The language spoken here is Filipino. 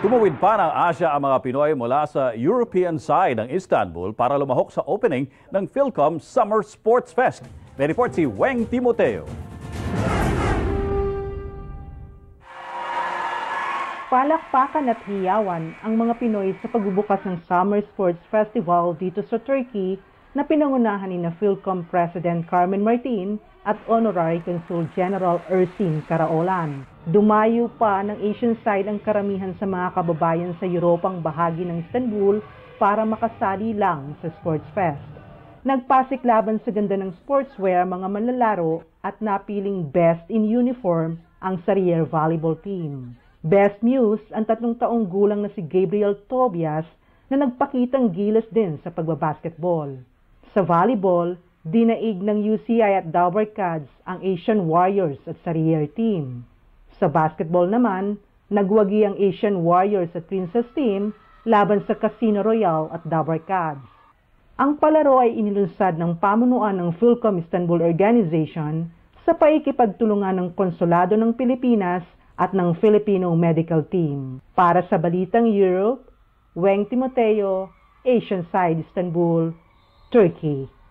Tumawid pa ng Asia ang mga Pinoy mula sa European side ng Istanbul para lumahok sa opening ng Philcom Summer Sports Fest. May report si Weng Timoteo. Palakpakan at hiyawan ang mga Pinoy sa pagbubukas ng Summer Sports Festival dito sa Turkey na pinangunahan ni Philcom President Carmen Martin at Honorary Consul General Ersin Karaolan. Dumayo pa ng Asian side ang karamihan sa mga kababayan sa Europang bahagi ng Istanbul para makasali lang sa Sports Fest. Nagpasiklaban sa ganda ng sportswear mga manlalaro at napiling Best in Uniform ang Sarrier Volleyball Team. Best News ang 3 taong gulang na si Gabriel Tobias na nagpakitang gilas din sa pagbabasketball. Sa volleyball, dinaig ng UCI at Dover Cats ang Asian Warriors at Sarrier Team. Sa basketball naman, nagwagi ang Asian Warriors at Princess Team laban sa Casino Royale at Dover Cats. Ang palaro ay inilunsad ng pamunuan ng Philcom Istanbul Organization sa paikipagtulungan ng Konsulado ng Pilipinas at ng Filipino Medical Team. Para sa Balitang Europe, Weng Timoteo, Asian Side, Istanbul, Turkey.